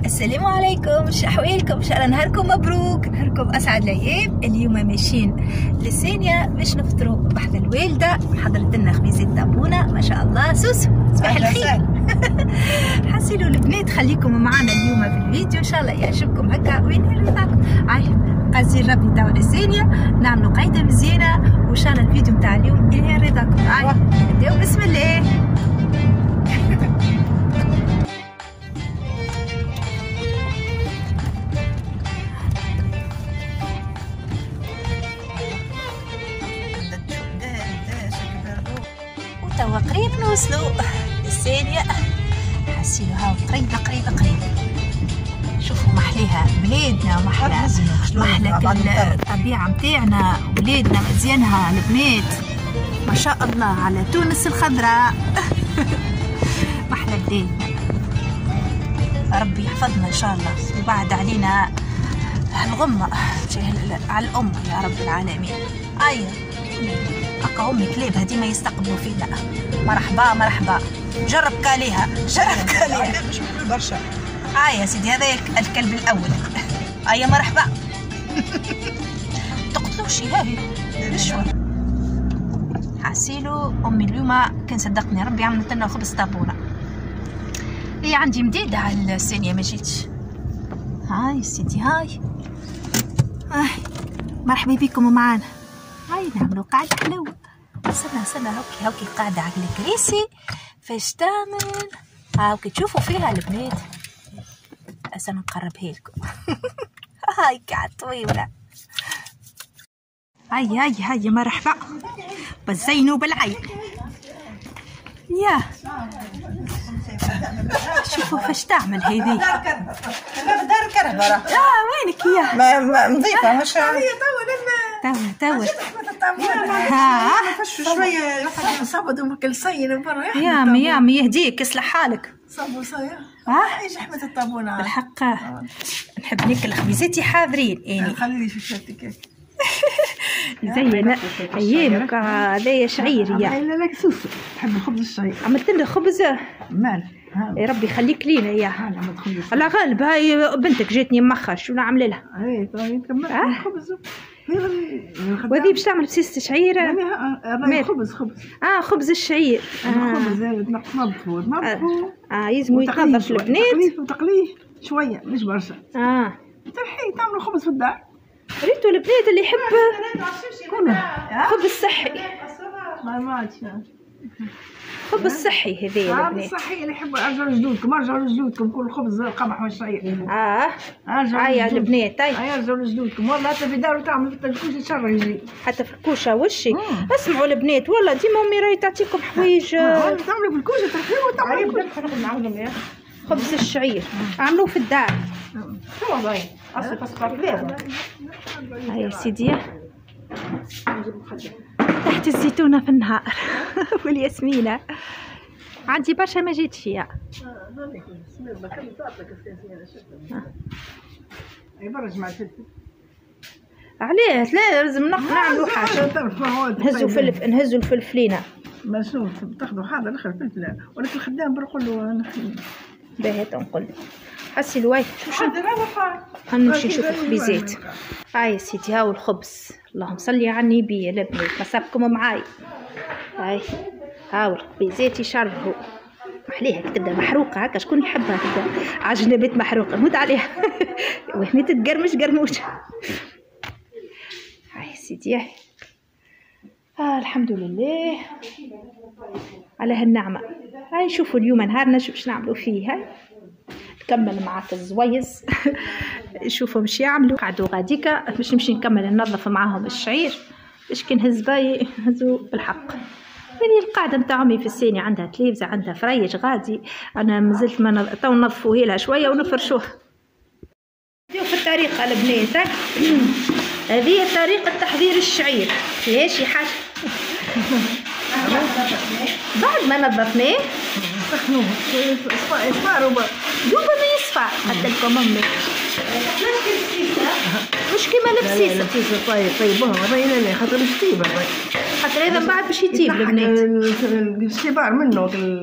السلام عليكم، شو احوالكم؟ ان شاء الله نهاركم مبروك، نهاركم اسعد الايام. اليوم ماشيين للثانيه باش نفطروا بحذا الوالده، حضرت لنا خبيزات طابونه ما شاء الله. سوسو صباح الخير. حسيلوا البنات خليكم معنا اليوم في الفيديو، ان شاء الله يعجبكم هكا وين رضاكم. قاسين ربي تاع الثانيه نعملوا قايده مزيانه، وان شاء الله الفيديو نتاع اليوم ينال رضاكم. نبداو بسم الله. توا قريب نوصلوا للثانية، حسيلو هاو قريب. شوفوا محليها بلادنا، محلى الطبيعة متاعنا، ولادنا مزيانها البنات ما شاء الله على تونس الخضراء. محلى بلادنا، ربي يحفظنا ان شاء الله ويبعد علينا الغمة على الأم يا رب العالمين. هكا هم كلابها ديما يستقبلوا فينا. مرحبا جرب كاليها مش مكل برشا. يا سيدي هذا الكلب الاول. مرحبا. تقتلوش هاهي نشوى. حاسيلو امي اليوم كان صدقني ربي عملت لنا خبز طابونه. هي عندي مديده على الثانيه ما جيتش. هاي سيدي هاي مرحبا بكم معانا. نعملوا قاعدة حلوة. استنى هاوكي قاعدة على الكريسي فاش تعمل هاوكي تشوفوا فيها البنات. أنا نقربها لكم. هاي قاعد طويلة. هاي مرحبا بالزين وبالعين. شوفوا فاش تعمل هذي. دار كرهبة. وينك يا نظيفة مش توا شوية صابت وكل صين برا. يا يهديك يصلح حالك. صابوا صاير. ايش احمد الطابونة بالحق نحب ناكل خبيزاتي حاضرين يعني. خليني في شفتك زين ايامك هذايا شعير يا. لا لك سوسو تحب الخبز الشعير. عملت لنا خبز مال يا ربي يخليك لينا يا. على غالب هاي بنتك جاتني مخر شو نعمل لها؟ كملت الخبز. وهذه باش تعمل بسيسة شعير؟ خبز خبز الشعير. الخبز تنظفوا يلزموا يتنظف البنات. تقليه شوية مش برشا. ترحي تعملوا خبز في الدار. ريتوا البنات اللي يحب خبز صحي. خبز صحي هذي البنات. صحي اللي يحبوا ارجعوا لجدودكم كل خبز القمح والشعير. يا البنات ارجعوا لجدودكم والله حتى في دار تعمل في الكوشه الشر يجي حتى في الكوشه وشي. اسمعوا البنات والله ديما امي راهي تعطيكم حوايج تعملوا في الكوشه ترحيوا وتعملوا خبز الشعير عملوه في الدار. شو باين اصل تصفر يا سيدي تحت الزيتونه في النهار والياسمينه. عندي برشا ما جيتش فيها. علاه لا لازم نعملوا حاجه. نهزوا الفلفلينه مشوف تاخذوا حاضر الاخر فلفله ولكن الخدام بنقول له باهي تنقل حسي الواي. نمشي نشوف الخبيزات. يا سيدي هاو الخبز اللهم صلي على النبي. البنات نصبكم معاي. هاو الخبيزات يشربوا محليها تبدا محروقه هكا. شكون يحبها تبدا عجنبات محروقه نموت عليها. وهني تتقرمش قرموشه. سيدي الحمد لله على هالنعمه. شوفوا اليوم نهارنا شو باش نعملوا فيه. نكمل معاك الزويز. شوفوا باش يعملوا قعدوا غاديكا باش نمشي نكمل ننظف معاهم الشعير باش كي نهز باي نهزوا بالحق. هذه القاعده نتاع امي في الثانيه عندها تلفزه عندها فريج غادي. انا مازلت ما تو نظفوه لها شويه ونفرشوها. شوف الطريقه البنات. هذه طريقه تحضير الشعير. فيهاش شي حاجه. بعد ما نظفناه سخنوه يصفى دوبا ما يصفى. قلت لكم امي مش كيما البسيسه. البسيسه طيبوها الراي لا خاطر مش طيبه الراي، خاطر هذا من بعد باش يطيب البنات. الشبار منه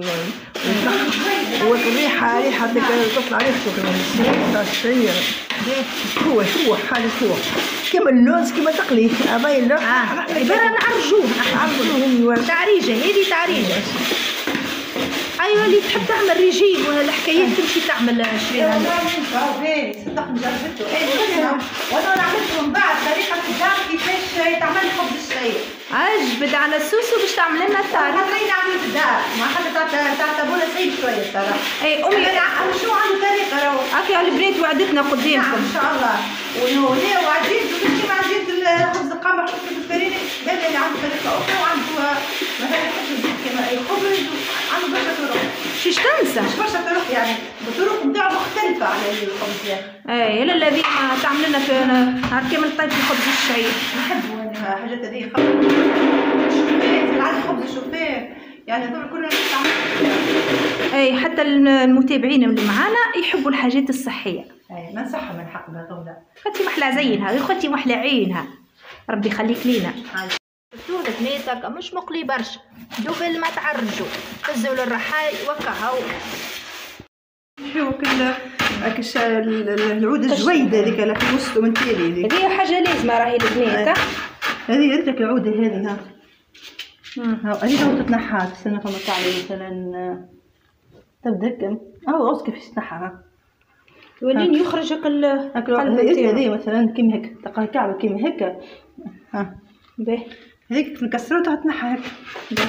والريحه تطلع عليه الشيء هو حاجه هو كيما اللوز كيما تقلي باين له. عباره نعرجوه تعريجه، هذه تعريجه. ايوه اللي تحب تعمل ريجيم ولا الحكايات تمشي تعمل شويه. والله باهي صدق جربته. وانا عملته من بعد طريقه الدار كيفاش يتعمل خبز الشعير. اجبد على السوسو باش تعمل لنا الطاري. خاطرين عملوا في الدار ما حتى تعتبرها صعيب شويه الصراحه. اي امي انا شو عنده طريقه راهو هاكا البنات وعدتنا قدامكم ان شاء الله. ونولي وعديت كيما عديت الخبز القمح في الفرينه قال لي عنده طريقه اخرى وعنده مثلا يحط الزيت كما اي خبز عنده برشا طرق. شيش تنسى مش برشا طرق يعني الطرق نتاعو مختلفه على الخبز يعني. اي الا الذي تعمل لنا في نهار كامل طيب الخبز الشعير. نحبوا انا حاجات هذه خبز الشوفان العاد خبز الشوفان يعني هذول كلنا نستعملوا. اي حتى المتابعين اللي معانا يحبوا الحاجات الصحيه. اي ما نصحها من حق هذولا. خدتي محلى زينها خدتي محلى عينها ربي يخليك لينا. شوفوا البنات مش مقلي برشا دوبل ما تعرجوا هزوا للرحاي وكهو. شوفوا كاش العود الجويده هذيك اللي في وسطه من تالي هذه حاجه لازمه راهي البنات. هذه هذيك العوده هذه ها هذه لو تتنحى تستنى فما تعمل مثلا تبدا هكا غوص كيفاش تنحى يولين يخرجك القلب هذه مثلا كيما هكا تلقاها كعبه كيما هكا ها باهي هذيك نكسروها تتنحى هكا.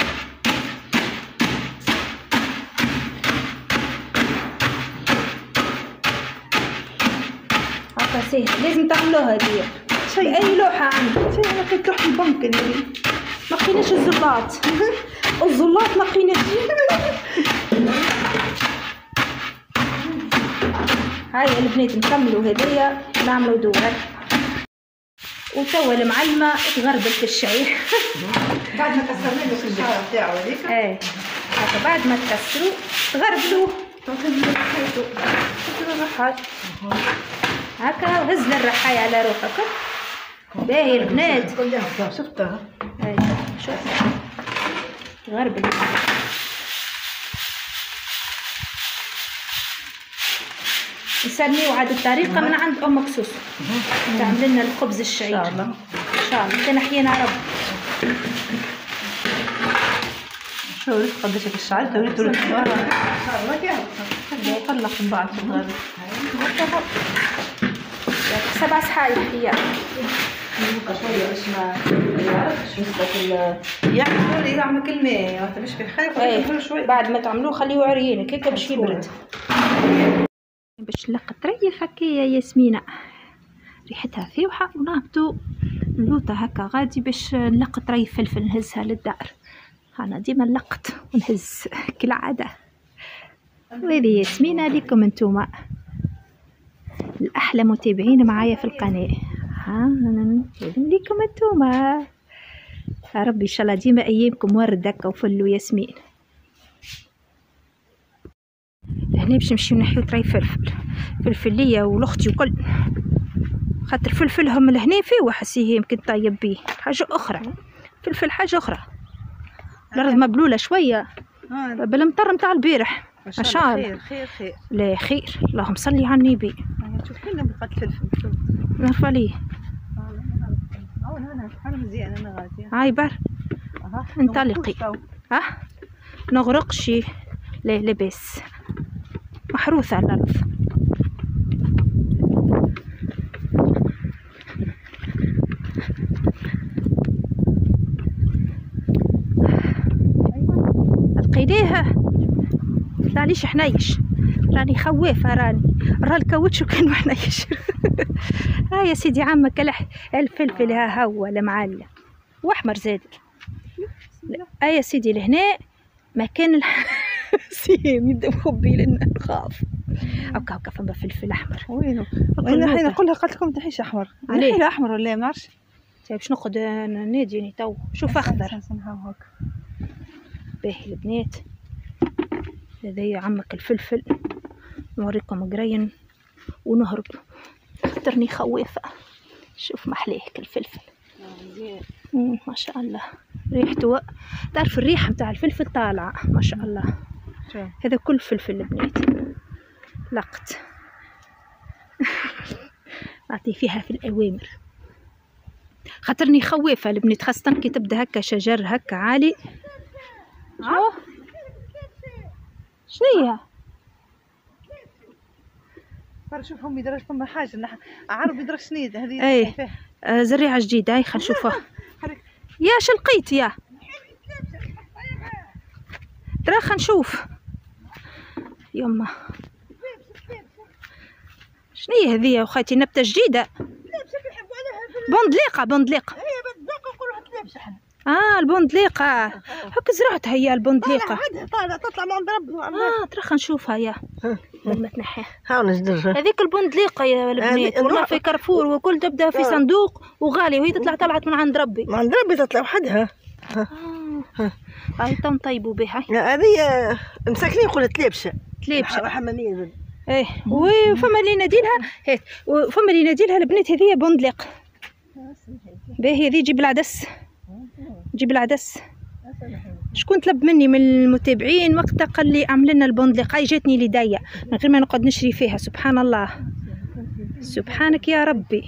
هكا سهل لازم تعملوها هذه اي لوحه عندك. انا كنت لوحه البنك اللي ما لقيناش الزلاط الزلاط ما لقيناش. هاي البنات نكملوا هدية نعملوا دورة وتوا المعلمة تغربل في الشعير. بعد ما كسرنا له الشعر نتاعو هذيك. ايه هكا بعد ما تكسروا تغربلوه الرحاي هكا وهز الرحاي على روحك. باهي البنات شفتها. ايه شوف غربل. نسميو عاد الطريقه من عند امك سوسو تعمل لنا الخبز الشعير ان شاء الله كان احيانا رب. شوف قداش الشعير توري ان شاء الله كيف يقلق من بعض في الغرب 7 صحايح هي شويه باش ما يعرفش يعمل كلمه ما تبش في خايف شويه بعد ما تعملوه خليه عريانك هكا باش يبرد. باش نلقط ريح هكايا ياسمينة ريحتها فيوحة ونهبطو اللوطة هكا غادي باش نلقط ري فلفل نهزها للدار. انا ديما نلقط ونهز كالعادة. وهذه ياسمينة ليكم انتوما الأحلى متابعين معايا في القناة. ليكم انتوما يا ربي ان شاء الله ديما ايامكم ورد هكا وفل وياسمين. هنا باش نمشيو نحيو طري فلفل ليا ولختي وكل خاطر فلفلهم لهنا فيه وحسيه يمكن طيب بيه حاجه اخرى. فلفل حاجه اخرى. الارض مبلوله شويه بالمطر نتاع البارح ما شاء الله. خير لا خير اللهم صلي على النبي. شوف كلنا بقات فلفل شوف نرفع ليه انا مزيان انا غاديه هاي بر انطلقي نغرقش لا لاباس محروثة على الأرض. لقيناها طلعليش حنيش راني خوافة راه الكاوتشو كان حنيش. ها يا سيدي عمك الفلفل ها هو المعلم واحمر زاد. يا سيدي لهنا مكان سيم يبدا مخبي لنا نخاف هكا فما فلفل احمر. وينو انا حين نقولها قالت لكم تحيش احمر عليه احمر ولا ما نعرفش باش ناخذ ناديني تو شوف اخضر. باهي البنات هذايا عمك الفلفل نوريكم قرين ونهرب، خاطرني خوافة. شوف محليه الفلفل. ما شاء الله ريحته، تعرف الريحة متاع الفلفل طالعة ما شاء الله. هذا كل فلفل البنات لقط. أعطي فيها في الأوامر، خاطرني خوافة البنات، خاصة كي تبدا هكا شجر هكا عالي. شنيا؟ شوف امي درج فما حاجه عربي درج شنيد هذه. اي زريعه جديده. هاي خلينا نشوفها. يا شلقيت يا ترى، خلينا نشوف. يما شنيا هذه يا وخيتي؟ نبته جديده. بندليقه. بندليقه. البندليقه هكا زرعتها هي البندليقه. تطلع من عند ربي. ترى خلينا نشوفها يا لما تنحيها. ها نجدرها هذيك البندليقه يا البنات والله في كارفور وكل تبدا في صندوق وغاليه، وهي تطلع طلعت من عند ربي. من عند ربي تطلع وحدها. هاي طيبوا بها. هذه مساكنين يقولوا تليبشه. تليبشه حماميه زاد. ايه وفما اللي يناديلها هيك، وفما اللي يناديلها البنات هذه بندليق. باهي هذه جيب العدس. جيب العدس. شكون طلب مني من المتابعين وقتها قال لي اعمل لنا البندليق. هاي جاتني ليديا من غير ما نقعد نشري فيها. سبحان الله سبحانك يا ربي.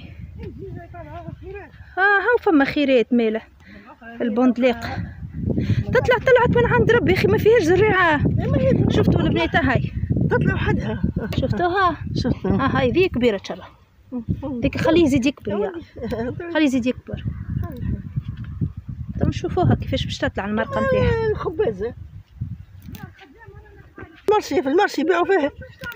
هاو فما خيرات ماله. البندليق طلعت من عند ربي اخي، ما فيهاش زريعه. شفتوا البنات هاي تطلع وحدها. شفتوها؟ هاي ذي كبيره ترى. ذيك خليه يزيد يكبر يا خليه يزيد يكبر. نشوفوها كيفاش باش تطلع المرقه نتاعها. الخبازه المرشي في المرشي يبيعوا فيها.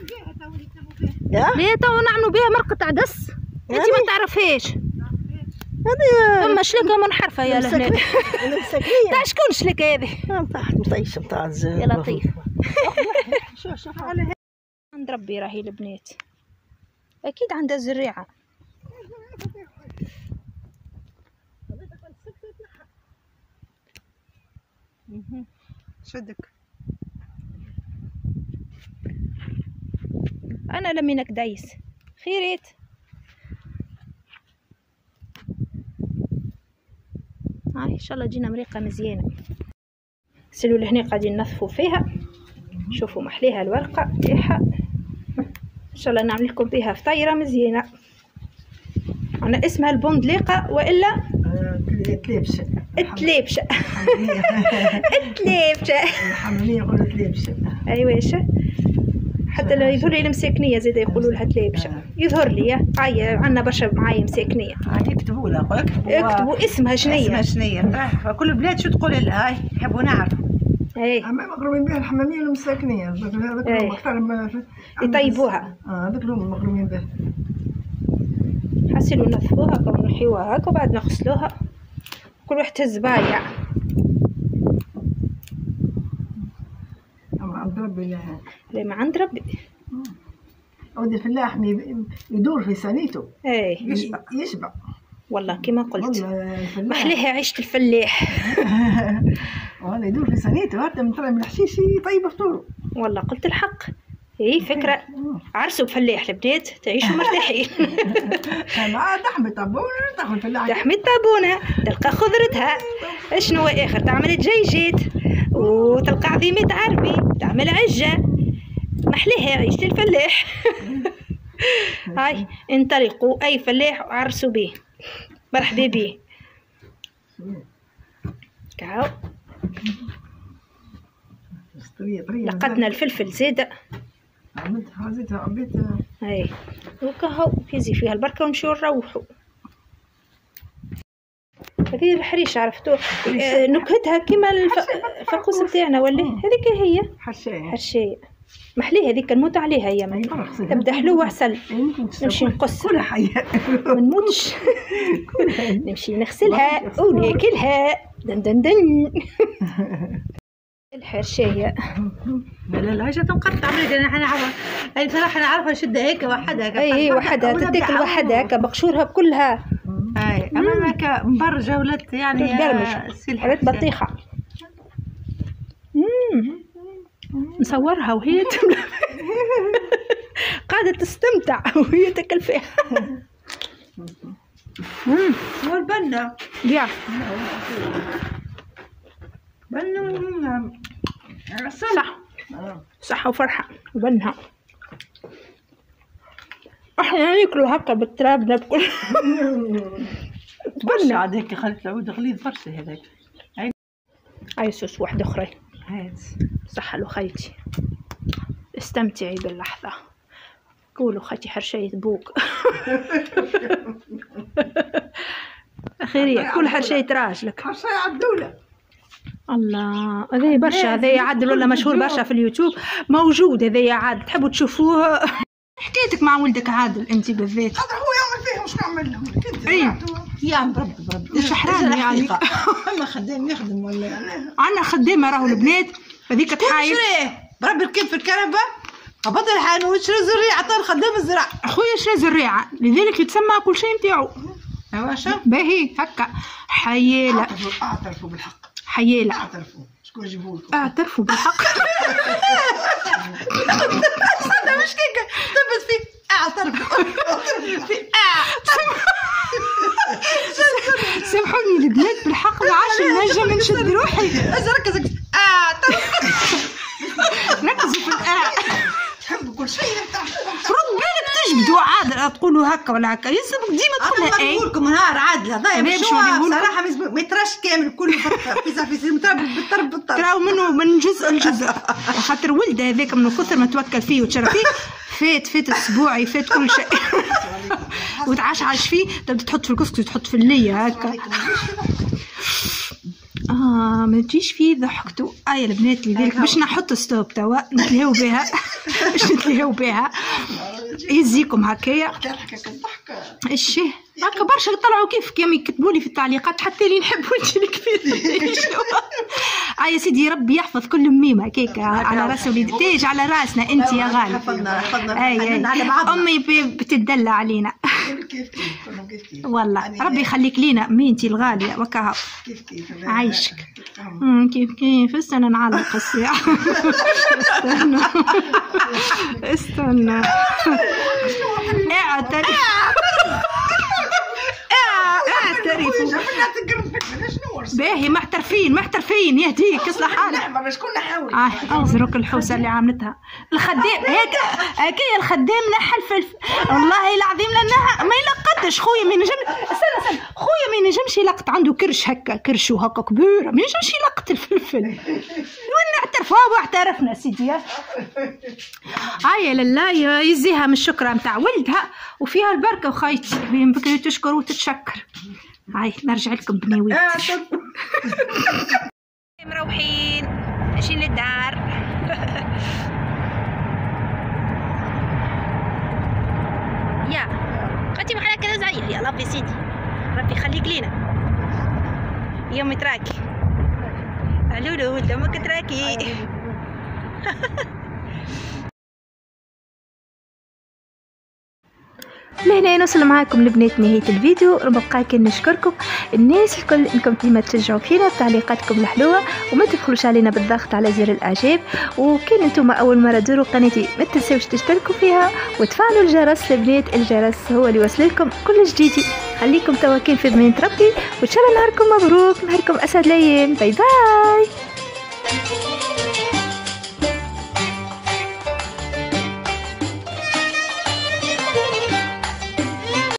لا تو نعملوا بها مرقه عدس. انت ما تعرفيش هذه ثم شلكه منحرفه يا لهنا. تاع شكون شلكه هذه؟ نتاع مطيشه نتاع يا لطيف. شوف عند ربي راهي البنات اكيد عندها زريعه. شدك انا لمينك دايس خيريت. هاي ان شاء الله جينا مريقه مزيانه. السلو هنا قاعدين ننظفوا فيها. شوفوا محليها الورقه تاعها ان شاء الله نعمل لكم بها فطيره مزيانه. انا اسمها البندليقه والا تليبشه. التليبشه. التليبشه الحماميه يقولوا تليبشه. ايوا يا حتى لو يظهر لي المساكنيه زيد يقولوا لها تليبشه. يظهر لي هاي عندنا برشا معايا مساكنيه. يكتبوا لها اكتبوا اسمها شنية. كل البلاد شو تقول لها. هاي يحبوا نعرفوا. اي مغرومين بها الحماميه والمساكنيه. هذوك اختار يطيبوها. هذوك هما مغرومين بها. حسيلو نظفوها ونحيوها هكا وبعد نغسلوها. كل واحد تهز بايع. عند ربي. لا ما عند ربي. ودي الفلاح يدور في سنيته. اي يشبع والله كما قلت. محليها عيشة الفلاح. والله يدور في سنيته. هذا من طلع من الحشيش يطيب فطوره. والله قلت الحق. هي فكرة. عرسوا بفلاح البنات تعيشوا مرتاحين. تحمي طابونة تاخذ الفلاح. تحمي طابونة تلقى خضرتها. شنو اخر تعمل دجاجات وتلقى عظيمة عربي تعمل عجة. محليها عيشة الفلاح. هاي انطلقوا اي فلاح وعرسوا به. مرحبا به. كاو لقطنا الفلفل زيادة. هاي وكهو يزي فيها البركة ونمشيو نروحوا. هذه الحريشة عرفتو نكهتها كيما الفقوس بتاعنا ولا هذيك هي حرشاية. محليها هذيك نموت عليها يا من تبدا حلوة عسل. نمشي نقص كل حية ما نموتش. نمشي نغسلها وناكلها دن دن دن. الحرشاية لا هاي تنقطع انا نعرف. اي بصراحه نعرفها نشدها هيك وحدها. اي وحدها تتاكل وحدها هكا بقشورها كلها. اي اما هكا مبرجه ولات يعني ولات بطيخه. نصورها وهي قاعدة تستمتع وهي تاكل فيها. والبنة يا بنة صح صحة وفرحة وبنها. احنا ناكلوا هكا بالتراب ناكل. برشا عاد هيك خلت العود غليظ برشا هذاك. هاي صوص واحدة أخرى. هات صحة له خيتي، استمتعي باللحظة. قولوا خيتي حرشية بوك. أخيرية كل حرشية راجلك. حرشية عدولة. الله هذي برشا، هذي عاد ولا مشهور برشا في اليوتيوب، موجود هذي عاد، تحبوا تشوفوه. حكيتك مع ولدك عادل انت بالذات. هذا هو يعمل فيهم شنو نعمل لهم؟ اي يا برب مش حرام يعني. اما خدام يخدم ولا عندنا خدامه راهو البنات هذيك تحايل بربي ركب في الكنبه قبض الحانوت شرى زريعه عطى الخدام الزرع. خويا شرى زريعه لذلك يتسمى كل شيء نتاعو. ايوا شا باهي هكا حياله. اعترفوا بالحق. حياله اعترفوا شكون يجيبوا لكم؟ اعترفوا بالحق. هذا مش كيكه تبت فيك اعترفوا سامحوني البنات بالحق ما عادش نجم نشد روحي. ركز ركزوا في تحبوا كل شيء رد بالك تجبدوا عادل تقولوا هكا ولا هكا يلزمك ديما تقولها اي. نقول لكم نهار عادله ضايع صراحه ما يتراش كامل كله في بالطرب تراو منه من جزء لجزء. خاطر ولده هذاك من كثر ما توكل فيه وتشرى فيه فات اسبوعي فات كل شيء. وتعشعش فيه تبدا تحط في الكسكس وتحط في اللية هكا. ما تجيش فيه ضحكتو. يا البنات لذلك باش نحط ستوب توا نتلهاو بها. باش نتلهاو بها يزيكم هكايا. الشي هكا برشا طلعوا كيف كانوا يكتبوا لي في التعليقات حتى اللي نحبوا انت الكبير. يا سيدي ربي يحفظ كل ميمه هكاك على راس وليدي تاج على راسنا انت يا غالي. حفظنا امي بتدلع علينا. كيف والله ربي يخليك لينا مينتي الغاليه وكها. عايشك كيف استنى نعلق الساعه. استنى اعترفوا باهي محترفين يهديك يصلح حالك. شكون نحاول انظرك الحوسه اللي عملتها الخدام هيك الخدام نحى الفلفل والله العظيم لانها ما يلقطش خويا ما ينجم. استنى خويا ما ينجمش يلقط عنده كرش هكا كرش هكا كبيره ما ينجمش يلقط الفلفل. وين نعترفوا واعترفنا سيدي. لله يزيها من الشكرة متاع ولدها وفيها البركة وخيتي بين بكري تشكر وتتشكر. نرجع لكم بناويت. مروحين ماشيين للدار. يا خدتي معنا كذا زعيف يا ربي سيدي ربي يخليك لينا. يوم تراكي علولو دمك تراكي. لهنا نوصل معاكم لبنات نهاية الفيديو. نبقى كان نشكركم الناس الكل انكم ديما تشجعوا فينا بتعليقاتكم الحلوه وما تبخلوش علينا بالضغط على زر الاعجاب. وكان انتم اول مره تزوروا قناتي ما تنساوش تشتركوا فيها وتفعلوا الجرس. البنات الجرس هو اللي يوصل لكم كل جديد. خليكم تواكين في ضمانة ربي وان شاء الله نهاركم مبروك نهاركم اسعد الايام. باي باي.